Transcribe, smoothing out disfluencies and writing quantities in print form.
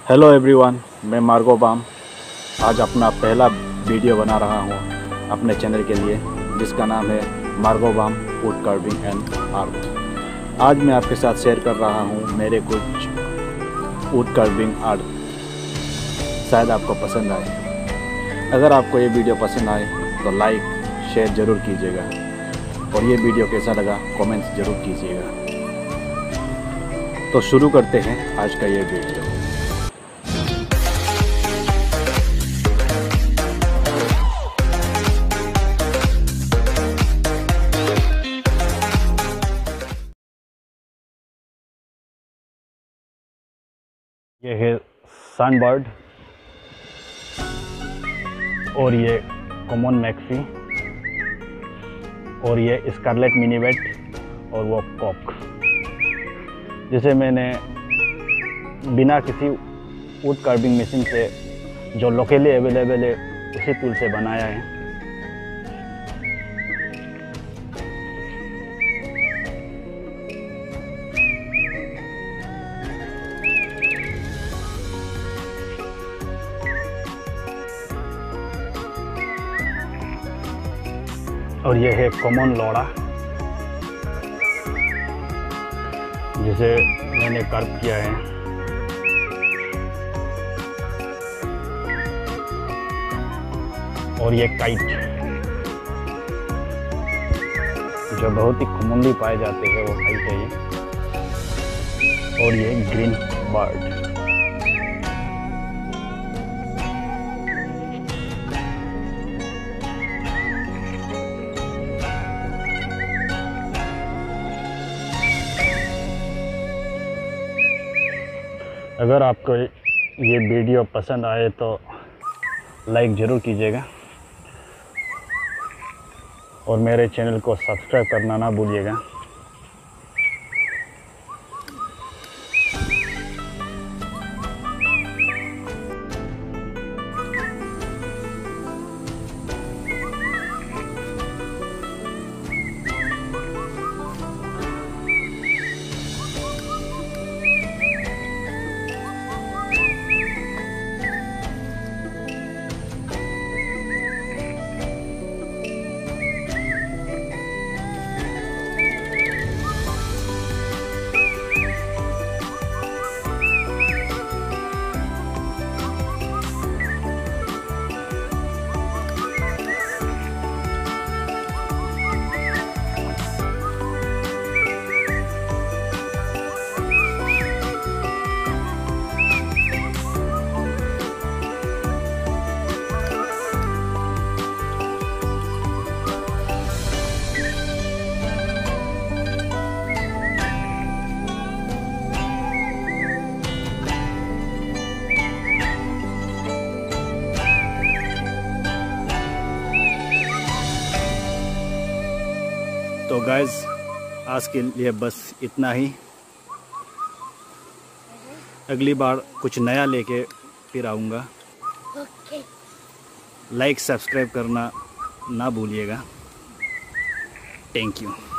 Hello everyone, मैं मार्गो balm आज अपना पहला वीडियो बना रहा हूँ अपने चैनल के लिए, जिसका नाम है मार्गो बाम वुड कार्विंग एंड आर्ट। आज मैं आपके साथ शेयर कर रहा हूँ मेरे कुछ वुड कार्विंग आर्ट। शायद आपको पसंद आए। अगर आपको ये वीडियो पसंद आए तो लाइक शेयर ज़रूर कीजिएगा और ये वीडियो कैसा लगा कमेंट्स ज़रूर कीजिएगा। तो शुरू करते हैं आज का ये वीडियो। ये है सनबर्ड और ये कॉमन मैक्सी और ये स्कारलेट मिनीवेट और वो कॉक, जिसे मैंने बिना किसी वुड कार्विंग मशीन से जो लोकली अवेलेबल है उसी टूल से बनाया है। और ये है कॉमन लोड़ा, जिसे मैंने कार्व किया है। और ये काइट, जो बहुत ही कॉमनली पाए जाते हैं वो काइट है ये। और ये ग्रीन बर्ड। अगर आपको ये वीडियो पसंद आए तो लाइक ज़रूर कीजिएगा और मेरे चैनल को सब्सक्राइब करना ना भूलिएगा। तो गाइज आज के लिए बस इतना ही। अगली बार कुछ नया लेके फिर आऊँगा। लाइक सब्सक्राइब करना ना भूलिएगा। Thank you.